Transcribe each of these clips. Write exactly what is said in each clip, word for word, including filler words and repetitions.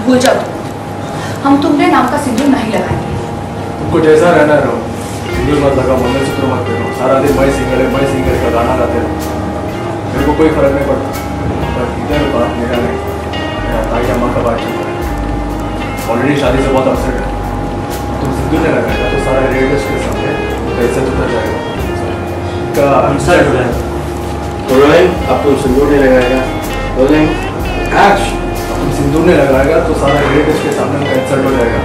भूल जाओ तुम, हम तुम्हारे नाम का सिंदूर नहीं लगाएंगे। तुमको जैसा रहना रहो, सिंदूर मत लगाओ, मंगलसूत्र मत पहनो, सारा दिन मैं सिंगर है मैं सिंगर का गाना गाते रहो, मेरे को कोई फर्क नहीं पड़ता। पर इधर बात मेरा नहीं, मेरा ताई अम्मा का बात चल रहा है। ऑलरेडी शादी से बहुत अपसेट है, तुम सिंदूर नहीं लगाएगा तो सारा रिलेटिव्स के सामने पैसे उतर जाएगा, का इंसल्ट हो जाएगा। रोलिंग, अब तुम सिंदूर नहीं लगाएगा। Rolling, action. तुम सिंदूर नहीं लगाएगा तो सारा रिलेटिव्स के सामने उनका इंसल्ट हो जाएगा।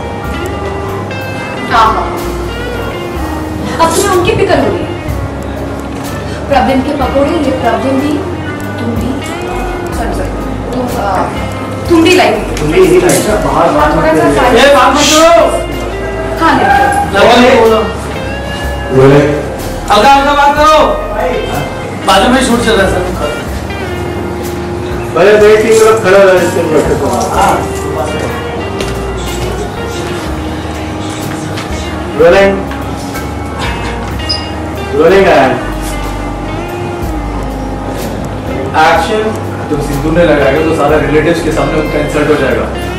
हाँ हाँ, अब तुम्हें उनकी फिक्र हो रही है। प्रॉब्लम के पकौड़े, ये प्रॉब्लम भी तुम भी सॉरी सॉरी तुम तुम भी लाइक तुम भी यही लाइक है बाहर बात मत करो। ये बात मत करो। हाँ नहीं बोलो रोलिंग, अलगा अलगा बात करो। बाजू में शूट चल रहा है सर। पहले मेरी टीम लोग खड़ा हो जाए इसके ऊपर। Rolling, rolling action. तुम सिंदूर नहीं लगाएगा तो सारा रिलेटिव्स के सामने उनका इंसल्ट हो जाएगा।